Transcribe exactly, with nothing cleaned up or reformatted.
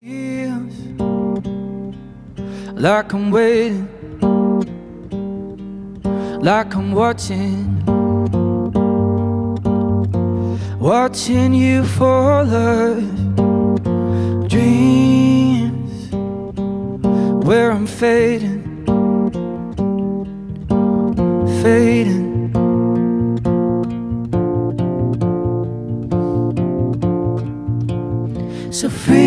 Feels like I'm waiting, like I'm watching, watching you for love. Dreams where I'm fading, fading. So free.